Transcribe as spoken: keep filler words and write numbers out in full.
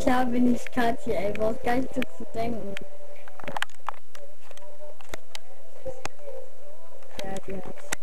klar bin ich Katja, ey, brauchst gar nicht so zu denken. Ja, die hat's.